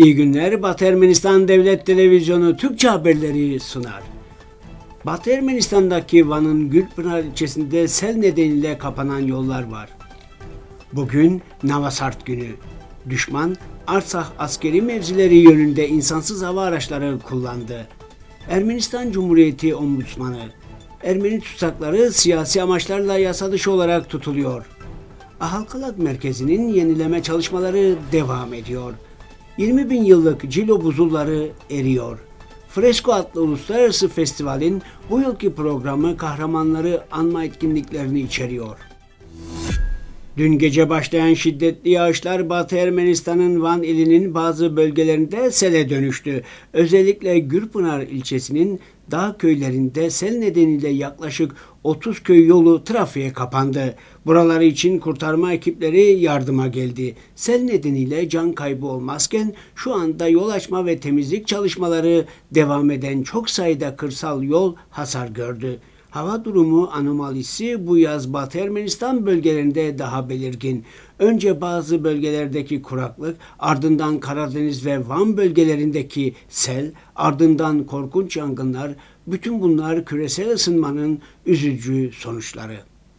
İyi günler. Batı Ermenistan Devlet Televizyonu Türkçe haberleri sunar. Batı Ermenistan'daki Van'ın Gülpınar ilçesinde sel nedeniyle kapanan yollar var. Bugün Navasart günü. Düşman Artsakh askeri mevzileri yönünde insansız hava araçları kullandı. Ermenistan Cumhuriyeti Ombudsmanı: Ermeni tutsakları siyasi amaçlarla yasa dışı olarak tutuluyor. Ahalkalak Merkezi'nin yenileme çalışmaları devam ediyor. 20.000 yıllık Cilo buzulları eriyor. Fresko adlı uluslararası festivalin bu yılki programı kahramanları anma etkinliklerini içeriyor. Dün gece başlayan şiddetli yağışlar Batı Ermenistan'ın Van ilinin bazı bölgelerinde sele dönüştü. Özellikle Gürpınar ilçesinin dağ köylerinde sel nedeniyle yaklaşık 30 köy yolu trafiğe kapandı. Buraları için kurtarma ekipleri yardıma geldi. Sel nedeniyle can kaybı olmazken şu anda yol açma ve temizlik çalışmaları devam eden çok sayıda kırsal yol hasar gördü. Hava durumu anomalisi bu yaz Batı Ermenistan bölgelerinde daha belirgin. Önce bazı bölgelerdeki kuraklık, ardından Karadeniz ve Van bölgelerindeki sel, ardından korkunç yangınlar, bütün bunlar küresel ısınmanın üzücü sonuçları.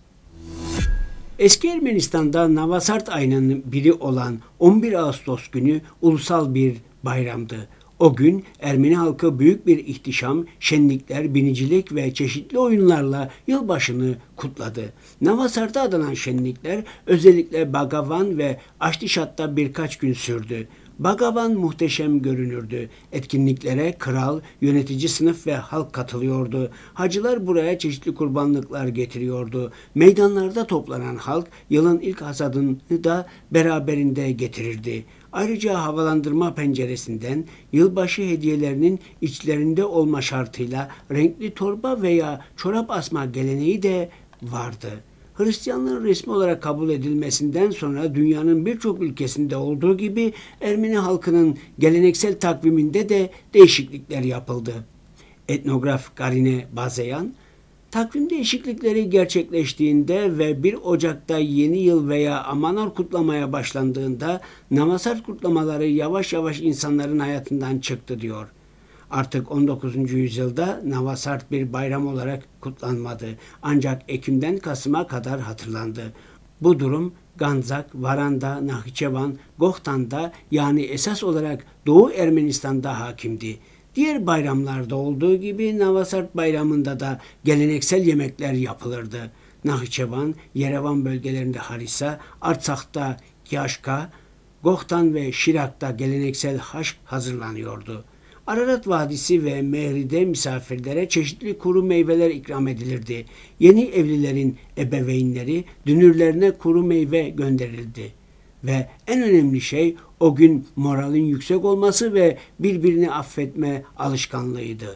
Eski Ermenistan'da Navasart ayının biri olan 11 Ağustos günü ulusal bir bayramdı. O gün Ermeni halkı büyük bir ihtişam, şenlikler, binicilik ve çeşitli oyunlarla yılbaşını kutladı. Navasart'a adanan şenlikler özellikle Bagavan ve Aştişat'ta birkaç gün sürdü. Bagavan muhteşem görünürdü. Etkinliklere kral, yönetici sınıf ve halk katılıyordu. Hacılar buraya çeşitli kurbanlıklar getiriyordu. Meydanlarda toplanan halk yılın ilk hasadını da beraberinde getirirdi. Ayrıca havalandırma penceresinden yılbaşı hediyelerinin içlerinde olma şartıyla renkli torba veya çorap asma geleneği de vardı. Hristiyanlığın resmi olarak kabul edilmesinden sonra dünyanın birçok ülkesinde olduğu gibi Ermeni halkının geleneksel takviminde de değişiklikler yapıldı. Etnograf Garine Bazeyan, takvim değişiklikleri gerçekleştiğinde ve 1 Ocak'ta yeni yıl veya Amanor kutlamaya başlandığında Navasart kutlamaları yavaş yavaş insanların hayatından çıktı diyor. Artık 19. yüzyılda Navasart bir bayram olarak kutlanmadı. Ancak Ekim'den Kasım'a kadar hatırlandı. Bu durum Ganzak, Varanda, Nahçıvan, Gohtan'da yani esas olarak Doğu Ermenistan'da hakimdi. Diğer bayramlarda olduğu gibi Navasart bayramında da geleneksel yemekler yapılırdı. Nahçıvan, Yerevan bölgelerinde harisa, Artsak'ta kyaşka, Gohtan ve Şirak'ta geleneksel haş hazırlanıyordu. Ararat Vadisi ve Mehri'de misafirlere çeşitli kuru meyveler ikram edilirdi. Yeni evlilerin ebeveynleri dünürlerine kuru meyve gönderildi. Ve en önemli şey o gün moralin yüksek olması ve birbirini affetme alışkanlığıydı.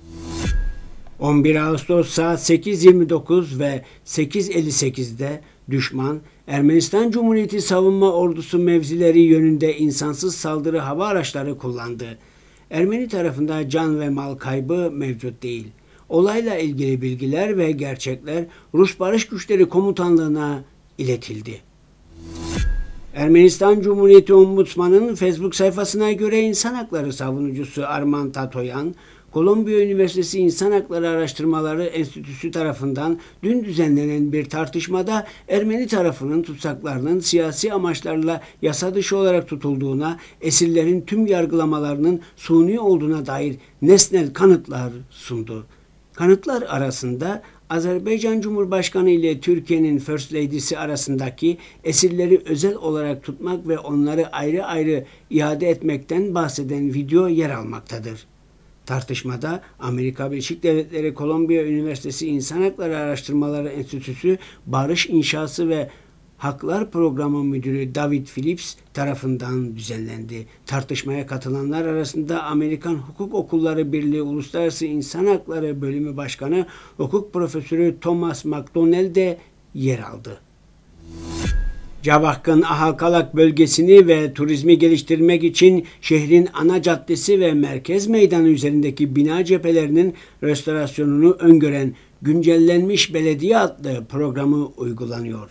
11 Ağustos saat 8.29 ve 8.58'de düşman Ermenistan Cumhuriyeti Savunma Ordusu mevzileri yönünde insansız saldırı hava araçları kullandı. Ermeni tarafında can ve mal kaybı mevcut değil. Olayla ilgili bilgiler ve gerçekler Rus Barış Güçleri Komutanlığı'na iletildi. Ermenistan Cumhuriyeti Ombudsmanı'nın Facebook sayfasına göre insan hakları savunucusu Arman Tatoyan, Kolombiya Üniversitesi İnsan Hakları Araştırmaları Enstitüsü tarafından dün düzenlenen bir tartışmada Ermeni tarafının tutsaklarının siyasi amaçlarla yasa dışı olarak tutulduğuna, esirlerin tüm yargılamalarının suni olduğuna dair nesnel kanıtlar sundu. Kanıtlar arasında Azerbaycan Cumhurbaşkanı ile Türkiye'nin First Lady'si arasındaki esirleri özel olarak tutmak ve onları ayrı ayrı iade etmekten bahseden video yer almaktadır. Tartışmada Amerika Birleşik Devletleri Kolombiya Üniversitesi İnsan Hakları Araştırmaları Enstitüsü Barış İnşası ve Haklar Programı Müdürü David Phillips tarafından düzenlendi. Tartışmaya katılanlar arasında Amerikan Hukuk Okulları Birliği Uluslararası İnsan Hakları Bölümü Başkanı Hukuk Profesörü Thomas McDonnell de yer aldı. Cavahk'ın Ahalkalak bölgesini ve turizmi geliştirmek için şehrin ana caddesi ve merkez meydanı üzerindeki bina cephelerinin restorasyonunu öngören güncellenmiş belediye adlı programı uygulanıyor.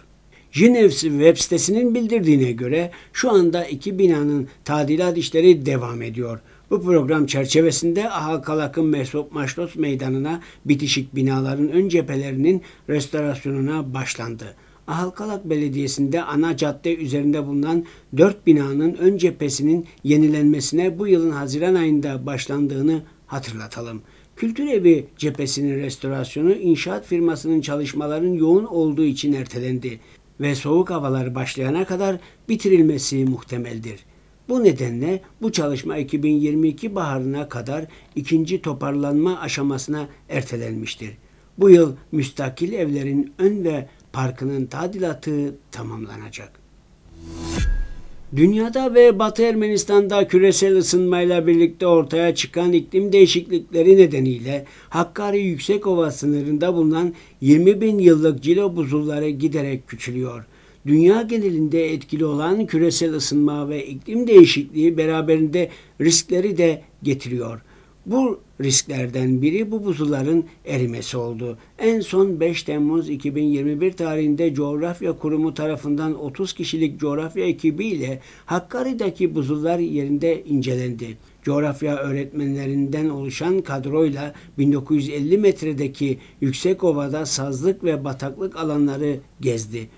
Jinews web sitesinin bildirdiğine göre şu anda iki binanın tadilat işleri devam ediyor. Bu program çerçevesinde Ahalkalak'ın Mesut Maşlos Meydanı'na bitişik binaların ön cephelerinin restorasyonuna başlandı. Ahalkalak Belediyesi'nde ana cadde üzerinde bulunan 4 binanın ön cephesinin yenilenmesine bu yılın Haziran ayında başlandığını hatırlatalım. Kültür Evi cephesinin restorasyonu inşaat firmasının çalışmaların yoğun olduğu için ertelendi ve soğuk havalar başlayana kadar bitirilmesi muhtemeldir. Bu nedenle bu çalışma 2022 baharına kadar ikinci toparlanma aşamasına ertelenmiştir. Bu yıl müstakil evlerin ön ve parkının tadilatı tamamlanacak. Dünyada ve Batı Ermenistan'da küresel ısınmayla birlikte ortaya çıkan iklim değişiklikleri nedeniyle Hakkari Yüksekova sınırında bulunan 20.000 yıllık cilo buzulları giderek küçülüyor. Dünya genelinde etkili olan küresel ısınma ve iklim değişikliği beraberinde riskleri de getiriyor. Bu risklerden biri bu buzulların erimesi oldu. En son 5 Temmuz 2021 tarihinde Coğrafya Kurumu tarafından 30 kişilik coğrafya ekibiyle Hakkari'deki buzullar yerinde incelendi. Coğrafya öğretmenlerinden oluşan kadroyla 1950 metredeki Yüksekova'da sazlık ve bataklık alanları gezdi.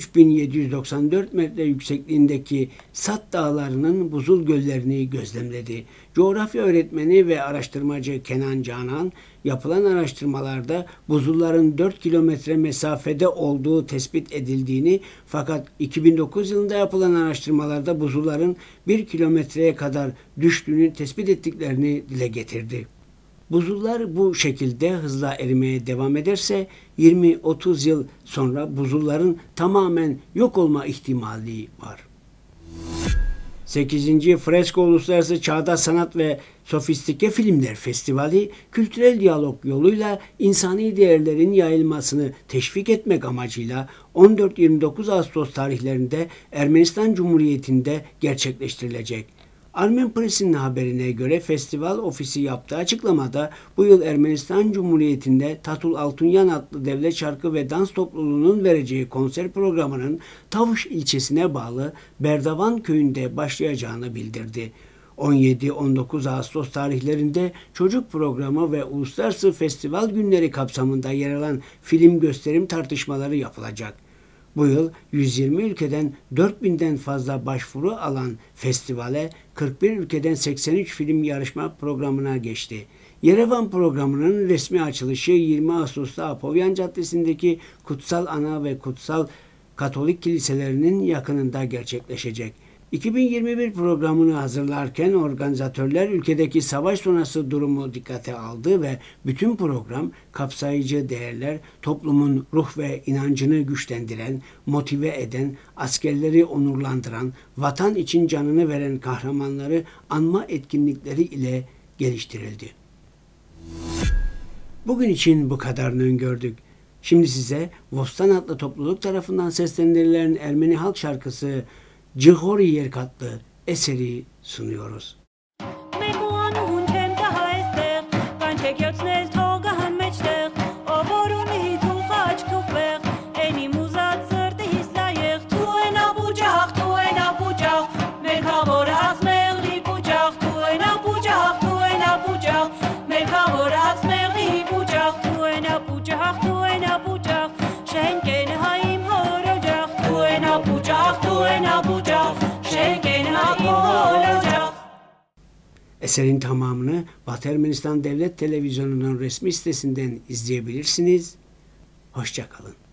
3794 metre yüksekliğindeki Sat Dağları'nın buzul göllerini gözlemledi. Coğrafya öğretmeni ve araştırmacı Kenan Canan, yapılan araştırmalarda buzulların 4 kilometre mesafede olduğu tespit edildiğini, fakat 2009 yılında yapılan araştırmalarda buzulların 1 kilometreye kadar düştüğünü tespit ettiklerini dile getirdi. Buzullar bu şekilde hızla erimeye devam ederse 20-30 yıl sonra buzulların tamamen yok olma ihtimali var. 8. Fresko Uluslararası Çağdaş Sanat ve Sofistike Filmler Festivali, kültürel diyalog yoluyla insani değerlerin yayılmasını teşvik etmek amacıyla 14-29 Ağustos tarihlerinde Ermenistan Cumhuriyeti'nde gerçekleştirilecek. Armen Press'in haberine göre festival ofisi yaptığı açıklamada bu yıl Ermenistan Cumhuriyeti'nde Tatul Altunyan adlı devlet şarkı ve dans topluluğunun vereceği konser programının Tavuş ilçesine bağlı Berdavan köyünde başlayacağını bildirdi. 17-19 Ağustos tarihlerinde çocuk programı ve uluslararası festival günleri kapsamında yer alan film gösterim tartışmaları yapılacak. Bu yıl 120 ülkeden 4000'den fazla başvuru alan festivale 41 ülkeden 83 film yarışma programına geçti. Yerevan programının resmi açılışı 20 Ağustos'ta Apovyan Caddesi'ndeki Kutsal Ana ve Kutsal Katolik kiliselerinin yakınında gerçekleşecek. 2021 programını hazırlarken organizatörler ülkedeki savaş sonrası durumu dikkate aldı ve bütün program kapsayıcı değerler, toplumun ruh ve inancını güçlendiren, motive eden, askerleri onurlandıran, vatan için canını veren kahramanları anma etkinlikleri ile geliştirildi. Bugün için bu kadarını öngördük. Şimdi size Vostan adlı topluluk tarafından seslendirilen Ermeni halk şarkısı Cihori Yerkatlı eseri sunuyoruz. Eserin tamamını Batı Ermenistan Devlet Televizyonu'nun resmi sitesinden izleyebilirsiniz. Hoşça kalın.